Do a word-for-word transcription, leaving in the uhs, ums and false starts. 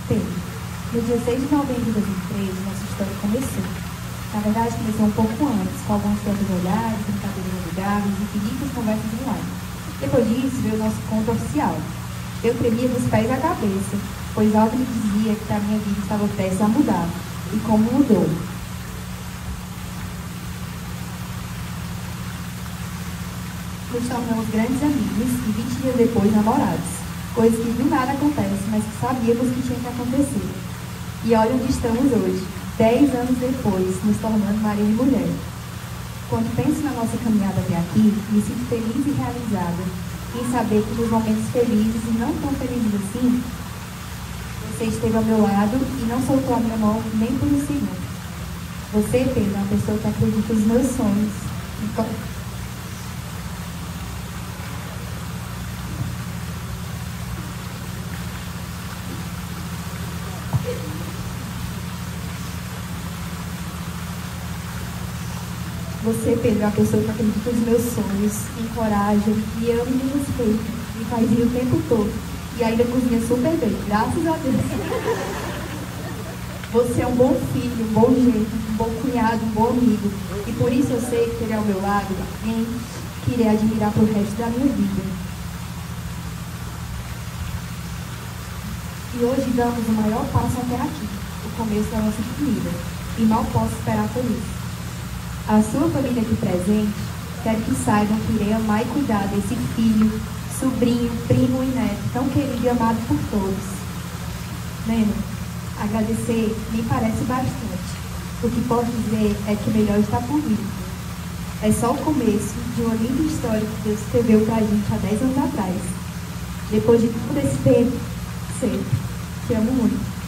Pedro, no dia seis de novembro de dois mil e treze, nossa história começou. Na verdade, começou um pouco antes, com alguns trocas de olhares, brincadeiras amigáveis e infinitas conversas online. Depois disso, veio o nosso conto oficial. Eu tremia dos pés à cabeça, pois algo me dizia que a minha vida estava prestes a mudar. E como mudou. Nos tornamos grandes amigos e vinte dias depois namorados. Coisas que do nada acontecem, mas que sabíamos que tinha que acontecer. E olha onde estamos hoje, dez anos depois, nos tornando marido e mulher. Quando penso na nossa caminhada até aqui, me sinto feliz e realizada em saber que nos momentos felizes e não tão felizes assim, você esteve ao meu lado e não soltou a minha mão nem por um segundo. Você, Pedro, é uma pessoa que acredita nos meus sonhos. Então, Você, Pedro, é uma pessoa que acredita nos meus sonhos, me encoraja, me ama e me respeita, me faz rir o tempo todo. E ainda cozinha super bem, graças a Deus. Você é um bom filho, um bom jeito, um bom cunhado, um bom amigo. E por isso eu sei que ele é ao meu lado, alguém que irei admirar pro resto da minha vida. E hoje damos o maior passo até aqui, o começo da nossa família. E mal posso esperar por isso. A sua família aqui presente, quero que saibam que irei amar e cuidar desse filho, sobrinho, primo e neto, tão querido e amado por todos. Neno, agradecer me parece bastante. O que posso dizer é que o melhor está por vir. É só o começo de uma linda história que Deus escreveu pra gente há dez anos atrás. Depois de todo esse tempo, sei, te amo muito.